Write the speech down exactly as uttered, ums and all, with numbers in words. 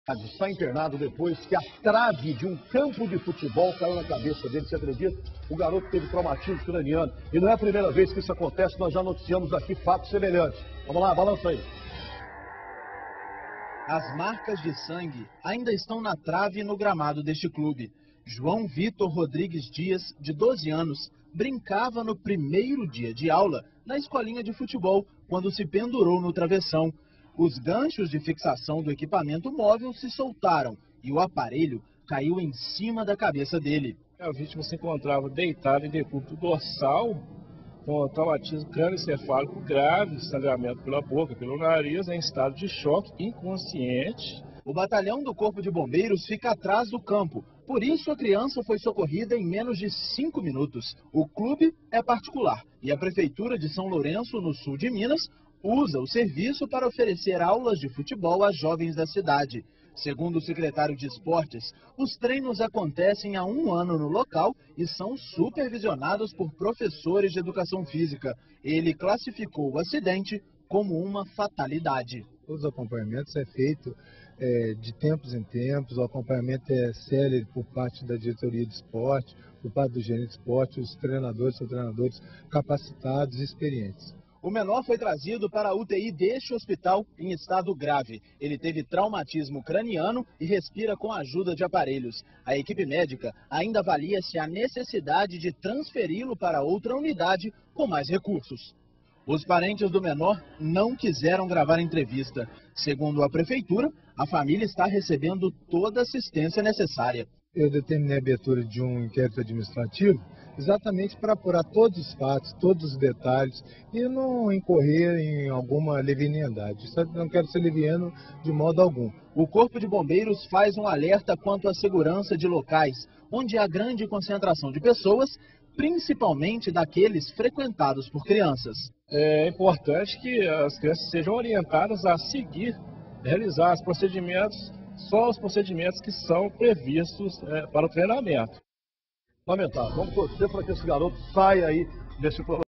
Está internado depois que a trave de um campo de futebol caiu na cabeça dele, você acredita? O garoto teve traumatismo craniano. E não é a primeira vez que isso acontece, nós já noticiamos aqui fatos semelhantes. Vamos lá, balança aí. As marcas de sangue ainda estão na trave e no gramado deste clube. João Vitor Rodrigues Dias, de doze anos, brincava no primeiro dia de aula na escolinha de futebol, quando se pendurou no travessão. Os ganchos de fixação do equipamento móvel se soltaram e o aparelho caiu em cima da cabeça dele. A vítima se encontrava deitada em decúbito dorsal, com traumatismo crânioencefálico grave, sangramento pela boca, pelo nariz, em estado de choque, inconsciente. O batalhão do Corpo de Bombeiros fica atrás do campo, por isso a criança foi socorrida em menos de cinco minutos. O clube é particular e a Prefeitura de São Lourenço, no sul de Minas, usa o serviço para oferecer aulas de futebol a jovens da cidade. Segundo o secretário de Esportes, os treinos acontecem há um ano no local e são supervisionados por professores de educação física. Ele classificou o acidente como uma fatalidade. Os acompanhamentos é feito é, de tempos em tempos, o acompanhamento é sério por parte da diretoria de esporte, por parte do gerente de esporte, os treinadores são treinadores capacitados e experientes. O menor foi trazido para a U T I deste hospital em estado grave. Ele teve traumatismo craniano e respira com a ajuda de aparelhos. A equipe médica ainda avalia se há necessidade de transferi-lo para outra unidade com mais recursos. Os parentes do menor não quiseram gravar entrevista. Segundo a Prefeitura, a família está recebendo toda a assistência necessária. Eu determinei a abertura de um inquérito administrativo exatamente para apurar todos os fatos, todos os detalhes e não incorrer em alguma leviandade. Não quero ser leviano de modo algum. O Corpo de Bombeiros faz um alerta quanto à segurança de locais onde há grande concentração de pessoas, principalmente daqueles frequentados por crianças. É importante que as crianças sejam orientadas a seguir, realizar os procedimentos, só os procedimentos que são previstos é, para o treinamento. Lamentável. Vamos torcer para que esse garoto saia aí desse problema.